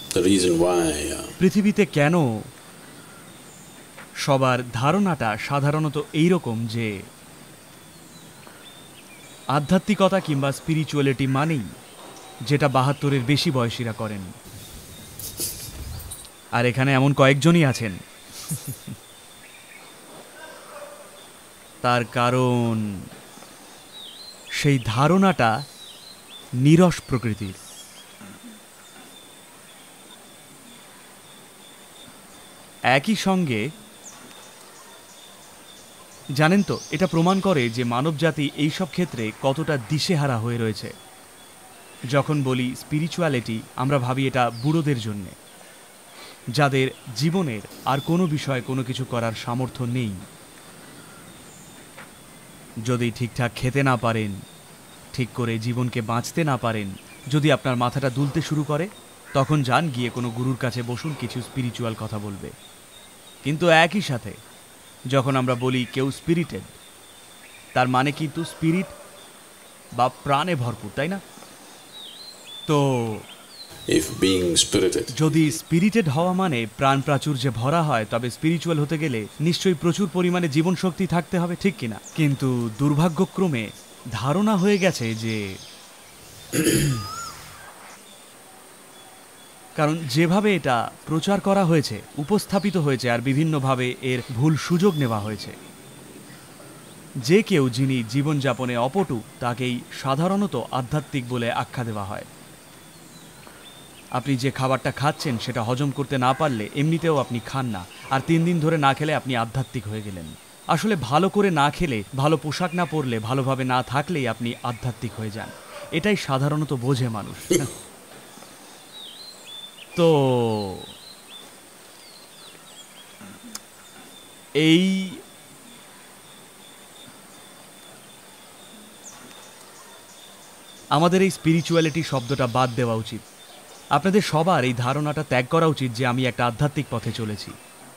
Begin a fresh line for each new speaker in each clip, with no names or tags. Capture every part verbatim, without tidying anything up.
the reason why uh,
পৃথিবীতে কেন সবার ধারণাটা সাধারণত এইরকম যে আধ্যাত্মিকতা কিংবা স্পিরিচুয়ালিটি মানেই যেটা বাহাত্তরের বেশি বয়সীরা করেন, আর এখানে এমন কয়েকজনই আছেন। তার কারণ সেই ধারণাটা নীরস প্রকৃতির। একই সঙ্গে জানেন তো, এটা প্রমাণ করে যে মানবজাতি এইসব ক্ষেত্রে কতটা দিশেহারা হয়ে রয়েছে। যখন বলি স্পিরিচুয়ালিটি, আমরা ভাবি এটা বুড়োদের জন্যে, যাদের জীবনের আর কোনো বিষয়ে কোনো কিছু করার সামর্থ্য নেই। যদি ঠিকঠাক খেতে না পারেন, ঠিক করে জীবনকে বাঁচতে না পারেন, যদি আপনার মাথাটা দুলতে শুরু করে, তখন যান গিয়ে কোনো গুরুর কাছে বসুন, কিছু স্পিরিচুয়াল কথা বলবে। কিন্তু একই সাথে যখন আমরা বলি কেউ স্পিরিটেড, তার মানে কিন্তু স্পিরিট বা প্রাণে ভরপুর, তাই না? তো
if being spirited
যদি স্পিরিটেড হওয়া মানে প্রাণ প্রাচুর্যে ভরা হয়, তবে স্পিরিচুয়াল হতে গেলে নিশ্চয়ই প্রচুর পরিমাণে জীবন শক্তি থাকতে হবে, ঠিক কিনা? কিন্তু দুর্ভাগ্যক্রমে ধারণা হয়ে গেছে যে কারণ যেভাবে এটা প্রচার করা হয়েছে, উপস্থাপিত হয়েছে, আর বিভিন্নভাবে এর ভুল সুযোগ নেওয়া হয়েছে, যে কেউ যিনি জীবনযাপনে অপটু তাকেই সাধারণত আধ্যাত্মিক বলে আখ্যা দেওয়া হয়। আপনি যে খাবারটা খাচ্ছেন সেটা হজম করতে না পারলে এমনিতেও আপনি খান না, আর তিন দিন ধরে না খেলে আপনি আধ্যাত্মিক হয়ে গেলেন। আসলে ভালো করে না খেলে, ভালো পোশাক না পরলে, ভালোভাবে না থাকলেই আপনি আধ্যাত্মিক হয়ে যান। এটাই সাধারণত বোঝে মানুষ। তো এই আমাদের এই স্পিরিচুয়ালিটি শব্দটা বাদ দেওয়া উচিত। আপনাদের সবার এই ধারণাটা ত্যাগ করা উচিত যে আমি একটা আধ্যাত্মিক পথে চলেছি।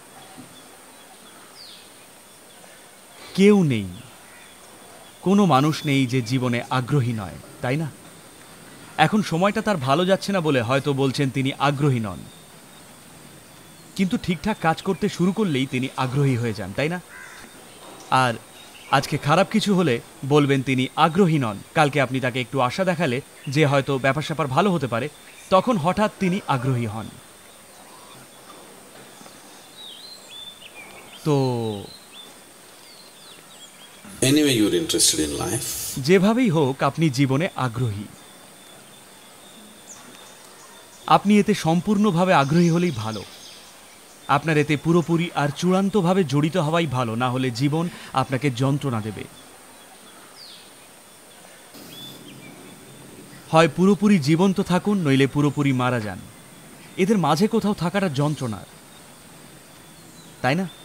কেউ নেই, কোনো মানুষ নেই যে জীবনে আগ্রহী নয়, তাই না? এখন সময়টা তার ভালো যাচ্ছে না বলে হয়তো বলছেন তিনি আগ্রহী নন, কিন্তু ঠিকঠাক কাজ করতে শুরু করলেই তিনি আগ্রহী হয়ে যান, তাই না? আর আজকে খারাপ কিছু হলে বলবেন তিনি আগ্রহী নন, কালকে আপনি তাকে একটু আশা দেখালে যে হয়তো ব্যাপার স্যাপার ভালো হতে পারে, তখন হঠাৎ তিনি আগ্রহী হন। তো
anyway you're interested in life,
যেভাবেই হোক আপনি জীবনে আগ্রহী, আপনি এতে সম্পূর্ণভাবে আগ্রহী হলেই ভালো। আপনার এতে পুরোপুরি আর চূড়ান্তভাবে জড়িত হওয়াই ভালো, না হলে জীবন আপনাকে যন্ত্রণা দেবে। হয় পুরোপুরি জীবন্ত থাকুন, নইলে পুরোপুরি মারা যান। এদের মাঝে কোথাও থাকাটা যন্ত্রণার, তাই না?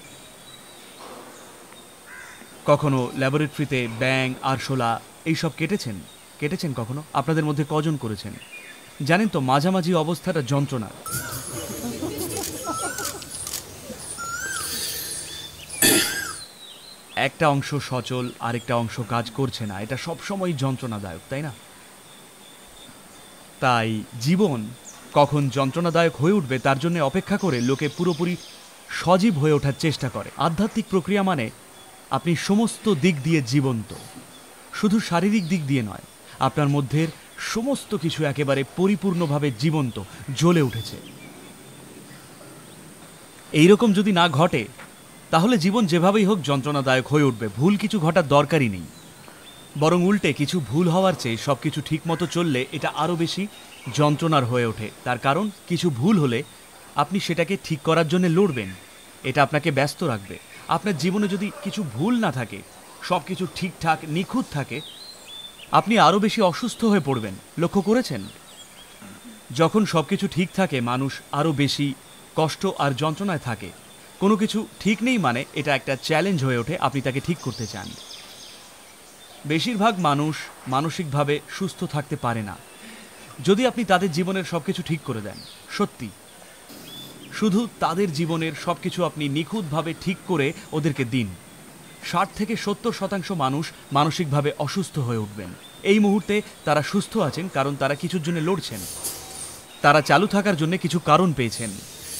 কখনো ল্যাবরেটরিতে ব্যাঙ, আরশোলা এইসব কেটেছেন কেটেছেন কখনো? আপনাদের মধ্যে কজন করেছেন? জানেন তো, মাঝামাঝি অবস্থাটা যন্ত্রণার। একটা অংশ সচল, আরেকটা অংশ কাজ করছে না, এটা সবসময় যন্ত্রণাদায়ক, তাই না? তাই জীবন কখন যন্ত্রণাদায়ক হয়ে উঠবে তার জন্য অপেক্ষা করে লোকে পুরোপুরি সজীব হয়ে ওঠার চেষ্টা করে। আধ্যাত্মিক প্রক্রিয়া মানে আপনি সমস্ত দিক দিয়ে জীবন্ত, শুধু শারীরিক দিক দিয়ে নয়, আপনার মধ্যের সমস্ত কিছু একেবারে পরিপূর্ণভাবে জীবন্ত, জ্বলে উঠেছে। এইরকম যদি না ঘটে তাহলে জীবন যেভাবেই হোক যন্ত্রণাদায়ক হয়ে উঠবে। ভুল কিছু ঘটার দরকারই নেই, বরং উল্টে কিছু ভুল হওয়ার চেয়ে সব কিছু ঠিক মতো চললে এটা আরও বেশি যন্ত্রণার হয়ে ওঠে। তার কারণ কিছু ভুল হলে আপনি সেটাকে ঠিক করার জন্য লড়বেন, এটা আপনাকে ব্যস্ত রাখবে। আপনার জীবনে যদি কিছু ভুল না থাকে, সব কিছু ঠিকঠাক নিখুঁত থাকে, আপনি আরও বেশি অসুস্থ হয়ে পড়বেন। লক্ষ্য করেছেন, যখন সব কিছু ঠিক থাকে মানুষ আরও বেশি কষ্ট আর যন্ত্রণায় থাকে। কোনো কিছু ঠিক নেই মানে এটা একটা চ্যালেঞ্জ হয়ে ওঠে, আপনি তাকে ঠিক করতে চান। বেশিরভাগ মানুষ মানসিকভাবে সুস্থ থাকতে পারে না যদি আপনি তাদের জীবনের সব কিছু ঠিক করে দেন। সত্যি, শুধু তাদের জীবনের সব কিছু আপনি নিখুঁতভাবে ঠিক করে ওদেরকে দিন, ষাট থেকে সত্তর শতাংশ মানুষ মানসিকভাবে অসুস্থ হয়ে উঠবেন। এই মুহূর্তে তারা সুস্থ আছেন কারণ তারা কিছুর জন্য লড়ছেন। তারা চালু থাকার জন্য কিছু কারণ পেয়েছেন।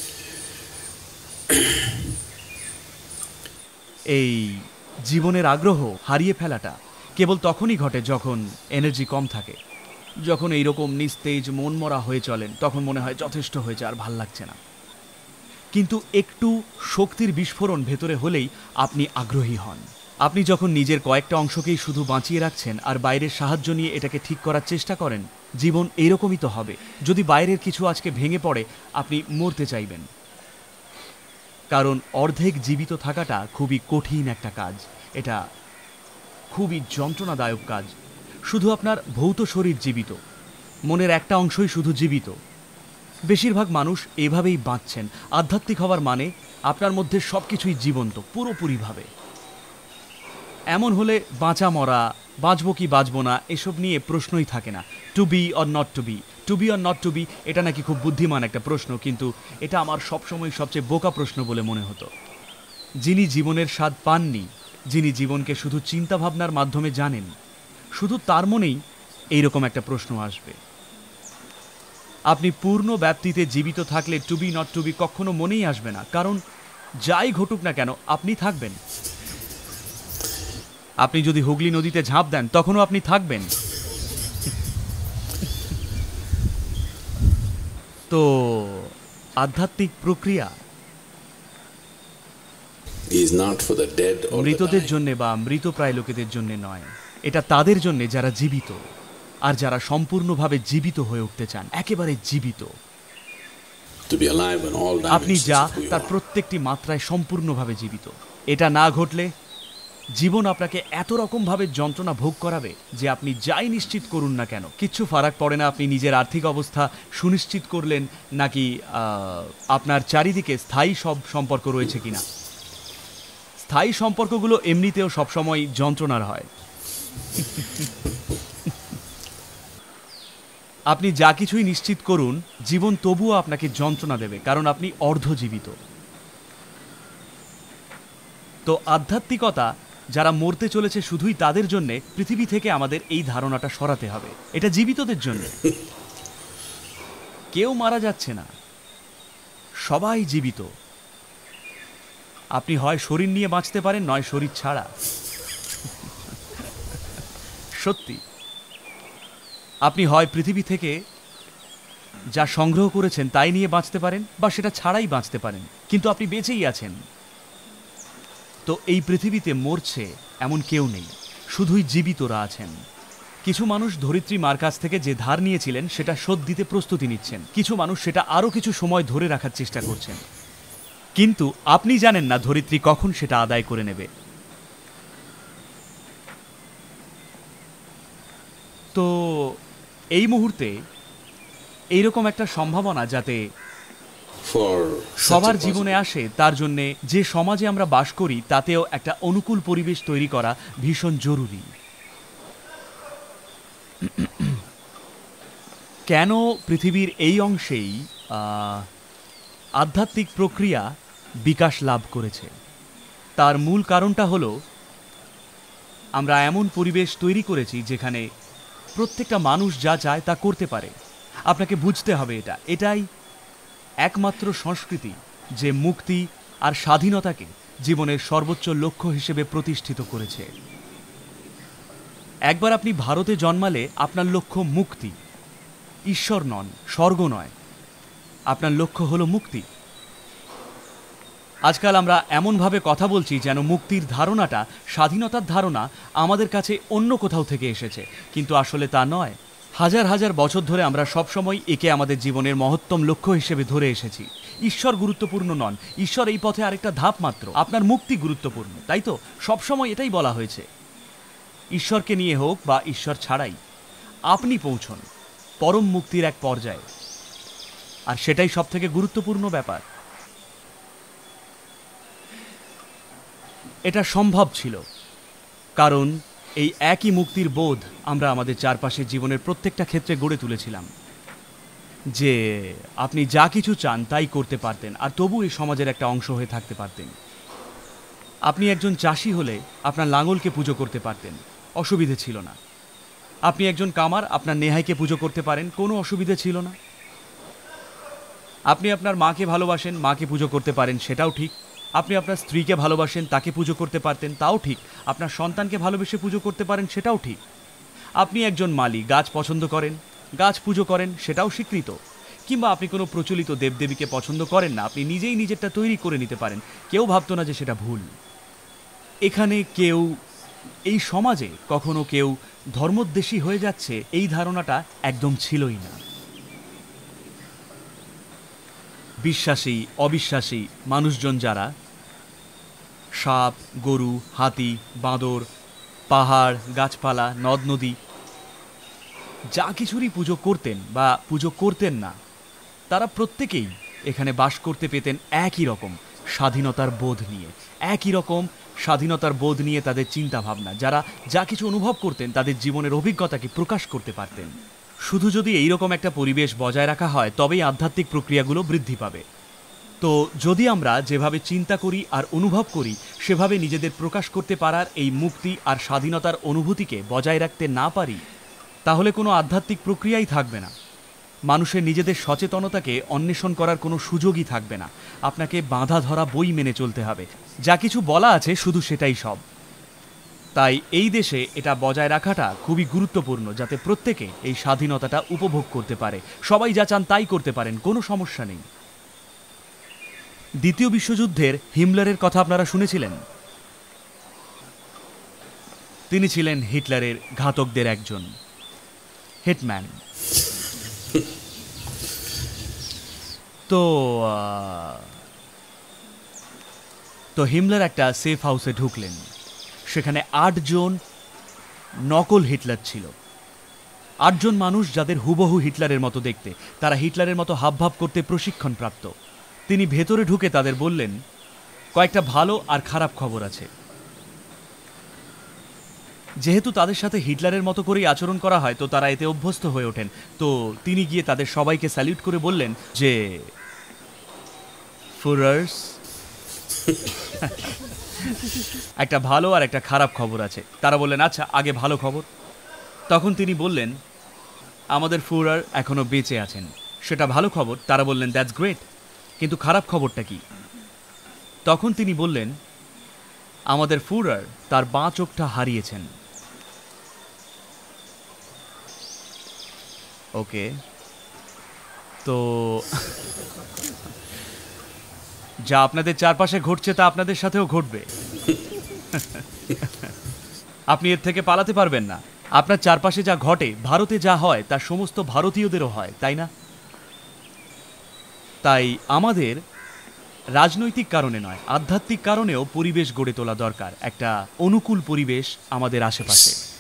এই জীবনের আগ্রহ হারিয়ে ফেলাটা কেবল তখনই ঘটে যখন এনার্জি কম থাকে, যখন এইরকম নিস্তেজ মনমরা হয়ে চলেন, তখন মনে হয় যথেষ্ট হয়েছে, আর ভাল লাগছে না। কিন্তু একটু শক্তির বিস্ফোরণ ভেতরে হলেই আপনি আগ্রহী হন। আপনি যখন নিজের কয়েকটা অংশকেই শুধু বাঁচিয়ে রাখছেন আর বাইরের সাহায্য নিয়ে এটাকে ঠিক করার চেষ্টা করেন, জীবন এইরকমই তো হবে। যদি বাইরের কিছু আজকে ভেঙে পড়ে, আপনি মরতে চাইবেন, কারণ অর্ধেক জীবিত থাকাটা খুবই কঠিন একটা কাজ। এটা খুবই যন্ত্রণাদায়ক কাজ। শুধু আপনার ভৌত শরীর জীবিত, মনের একটা অংশই শুধু জীবিত। বেশিরভাগ মানুষ এভাবেই বাঁচছেন। আধ্যাত্মিক হওয়ার মানে আপনার মধ্যে সব কিছুই জীবন্ত, পুরোপুরিভাবে। এমন হলে বাঁচা মরা, বাঁচবো কি বাঁচবো না, এসব নিয়ে প্রশ্নই থাকে না। To be or not to be, to be or not to be, এটা নাকি খুব বুদ্ধিমান একটা প্রশ্ন, কিন্তু এটা আমার সবসময় সবচেয়ে বোকা প্রশ্ন বলে মনে হতো। যিনি জীবনের স্বাদ পাননি, যিনি জীবনকে শুধু চিন্তাভাবনার মাধ্যমে জানেন, শুধু তার মনেই এইরকম একটা প্রশ্ন আসবে। আপনি পূর্ণ ব্যাপ্তিতে জীবিত থাকলে to be not to be কখনো মনেই আসবে না, কারণ যাই ঘটুক না কেন আপনি থাকবেন। আপনি যদি হুগলি নদীতে ঝাঁপ দেন, তখনও আপনি থাকবেন। তো আধ্যাত্মিক প্রক্রিয়া মৃতদের জন্য বা মৃতপ্রায় লোকেদের জন্য নয়, এটা তাদের জন্য যারা জীবিত, আর যারা সম্পূর্ণভাবে জীবিত হয়ে উঠতে চান, একেবারে জীবিত। আপনি যা, তার প্রত্যেকটি মাত্রায় সম্পূর্ণভাবে জীবিত। এটা না ঘটলে জীবন আপনাকে এত রকমভাবে যন্ত্রণা ভোগ করাবে যে আপনি যাই নিশ্চিত করুন না কেন, কিচ্ছু ফারাক পড়ে না আপনি নিজের আর্থিক অবস্থা সুনিশ্চিত করলেন নাকি আপনার চারিদিকে স্থায়ী সব সম্পর্ক রয়েছে কিনা। স্থায়ী সম্পর্কগুলো এমনিতেও সবসময় যন্ত্রণার হয়। আপনি যা কিছুই নিশ্চিত করুন, জীবন তবুও আপনাকে যন্ত্রণা দেবে, কারণ আপনি অর্ধজীবিত। তো আধ্যাত্মিকতা যারা মরতে চলেছে শুধুই তাদের জন্যে, পৃথিবী থেকে আমাদের এই ধারণাটা সরাতে হবে। এটা জীবিতদের জন্য। কেউ মারা যাচ্ছে না, সবাই জীবিত। আপনি হয় শরীর নিয়ে বাঁচতে পারেন, নয় শরীর ছাড়া। সত্যি, আপনি হয় পৃথিবী থেকে যা সংগ্রহ করেছেন তাই নিয়ে বাঁচতে পারেন, বা সেটা ছাড়াই বাঁচতে পারেন, কিন্তু আপনি বেঁচেই আছেন। তো এই পৃথিবীতে মরছে এমন কেউ নেই, শুধুই জীবিতরা আছেন। কিছু মানুষ ধরিত্রী মার কাছ থেকে যে ধার নিয়েছিলেন সেটা শোধ দিতে প্রস্তুতি নিচ্ছেন, কিছু মানুষ সেটা আরও কিছু সময় ধরে রাখার চেষ্টা করছেন, কিন্তু আপনি জানেন না ধরিত্রী কখন সেটা আদায় করে নেবে। তো এই মুহূর্তে এইরকম একটা সম্ভাবনা যাতে সবার জীবনে আসে, তার জন্যে যে সমাজে আমরা বাস করি তাতেও একটা অনুকূল পরিবেশ তৈরি করা ভীষণ জরুরি। কেন পৃথিবীর এই অংশেই আধ্যাত্মিক প্রক্রিয়া বিকাশ লাভ করেছে, তার মূল কারণটা হলো আমরা এমন পরিবেশ তৈরি করেছি যেখানে প্রত্যেকটা মানুষ যা চায় তা করতে পারে। আপনাকে বুঝতে হবে এটা, এটাই একমাত্র সংস্কৃতি যে মুক্তি আর স্বাধীনতাকে জীবনের সর্বোচ্চ লক্ষ্য হিসেবে প্রতিষ্ঠিত করেছে। একবার আপনি ভারতে জন্মালে আপনার লক্ষ্য মুক্তি, ঈশ্বর নন, স্বর্গ নয়, আপনার লক্ষ্য হলো মুক্তি। আজকাল আমরা এমনভাবে কথা বলছি যেন মুক্তির ধারণাটা, স্বাধীনতার ধারণা আমাদের কাছে অন্য কোথাও থেকে এসেছে, কিন্তু আসলে তা নয়। হাজার হাজার বছর ধরে আমরা সবসময় একে আমাদের জীবনের মহত্তম লক্ষ্য হিসেবে ধরে এসেছি। ঈশ্বর গুরুত্বপূর্ণ নন, ঈশ্বর এই পথে আরেকটা ধাপ মাত্র। আপনার মুক্তি গুরুত্বপূর্ণ, তাই তো সবসময় এটাই বলা হয়েছে। ঈশ্বরকে নিয়ে হোক বা ঈশ্বর ছাড়াই, আপনি পৌঁছন পরম মুক্তির এক পর্যায়ে, আর সেটাই সব থেকে গুরুত্বপূর্ণ ব্যাপার। এটা সম্ভব ছিল কারণ এই একই মুক্তির বোধ আমরা আমাদের চারপাশের জীবনের প্রত্যেকটা ক্ষেত্রে গড়ে তুলেছিলাম, যে আপনি যা কিছু চান তাই করতে পারতেন, আর তবু এই সমাজের একটা অংশ হয়ে থাকতে পারতেন। আপনি একজন চাষি হলে আপনার লাঙলকে পুজো করতে পারতেন, অসুবিধে ছিল না। আপনি একজন কামার, আপনার নেহাইকে পুজো করতে পারেন, কোনো অসুবিধে ছিল না। আপনি আপনার মাকে ভালোবাসেন, মাকে পুজো করতে পারেন, সেটাও ঠিক। আপনি আপনার স্ত্রীকে ভালোবাসেন, তাকে পুজো করতে পারতেন, তাও ঠিক। আপনার সন্তানকে ভালোবেসে পুজো করতে পারেন, সেটাও ঠিক। আপনি একজন মালি, গাছ পছন্দ করেন, গাছ পুজো করেন, সেটাও স্বীকৃত। কিংবা আপনি কোনো প্রচলিত দেবদেবীকে পছন্দ করেন না, আপনি নিজেই নিজেরটা তৈরি করে নিতে পারেন, কেউ ভাবতো না যে সেটা ভুল। এখানে কেউ, এই সমাজে কখনো কেউ ধর্মদ্বেষী হয়ে যাচ্ছে এই ধারণাটা একদম ছিলই না। বিশ্বাসী অবিশ্বাসী মানুষজন যারা সাপ, গরু, হাতি, বাঁদর, পাহাড়, গাছপালা, নদ নদী যা কিছুরই পুজো করতেন বা পুজো করতেন না, তারা প্রত্যেকেই এখানে বাস করতে পেতেন একই রকম স্বাধীনতার বোধ নিয়ে। একই রকম স্বাধীনতার বোধ নিয়ে তাদের চিন্তা ভাবনা, যারা যা কিছু অনুভব করতেন তাদের জীবনের অভিজ্ঞতাকে প্রকাশ করতে পারতেন। শুধু যদি এইরকম একটা পরিবেশ বজায় রাখা হয় তবেই আধ্যাত্মিক প্রক্রিয়াগুলো বৃদ্ধি পাবে। তো যদি আমরা যেভাবে চিন্তা করি আর অনুভব করি সেভাবে নিজেদের প্রকাশ করতে পারার এই মুক্তি আর স্বাধীনতার অনুভূতিকে বজায় রাখতে না পারি, তাহলে কোনো আধ্যাত্মিক প্রক্রিয়াই থাকবে না। মানুষের নিজেদের সচেতনতাকে অন্বেষণ করার কোনো সুযোগই থাকবে না। আপনাকে বাঁধা ধরা বই মেনে চলতে হবে, যা কিছু বলা আছে শুধু সেটাই সব। তাই এই দেশে এটা বজায় রাখাটা খুবই গুরুত্বপূর্ণ, যাতে প্রত্যেকে এই স্বাধীনতাটা উপভোগ করতে পারে। সবাই যা চান তাই করতে পারেন, কোনো সমস্যা নেই। দ্বিতীয় বিশ্বযুদ্ধের হিমলারের কথা আপনারা শুনেছিলেন? তিনি ছিলেন হিটলারের ঘাতকদের একজন, হিটম্যান। তো তো হিমলার একটা সেফ হাউসে ঢুকলেন। সেখানে আটজন নকল হিটলার ছিল। আটজন মানুষ যাদের হুবহু হিটলারের মতো দেখতে, তারা হিটলারের মতো হাবভাব করতে প্রশিক্ষণ প্রাপ্ত। তিনি ভেতরে ঢুকে তাদের বললেন, কয়েকটা ভালো আর খারাপ খবর আছে। যেহেতু তাদের সাথে হিটলারের মতো করেই আচরণ করা হয়, তো তারা এতে অভ্যস্ত হয়ে ওঠেন। তো তিনি গিয়ে তাদের সবাইকে স্যালিউট করে বললেন যে, ফুরার্স, একটা ভালো আর একটা খারাপ খবর আছে। তারা বললেন, আচ্ছা আগে ভালো খবর। তখন তিনি বললেন, আমাদের ফুরার এখনো বেঁচে আছেন, সেটা ভালো খবর। তারা বললেন, দ্যাটস গ্রেট, কিন্তু খারাপ খবরটা কি? তখন তিনি বললেন, আমাদের ফুরার তার বাঁ চোখটা হারিয়েছেন। ওকে, তো যা আপনাদের চারপাশে ঘটছে তা আপনাদের সাথেও ঘটবে। আপনি এর থেকে পালাতে পারবেন না। আপনার চারপাশে যা ঘটে, ভারতে যা হয়, তা সমস্ত ভারতীয়দেরও হয়, তাই না? তাই আমাদের রাজনৈতিক কারণে নয়, আধ্যাত্মিক কারণেও পরিবেশ গড়ে তোলা দরকার, একটা অনুকূল পরিবেশ আমাদের আশেপাশে।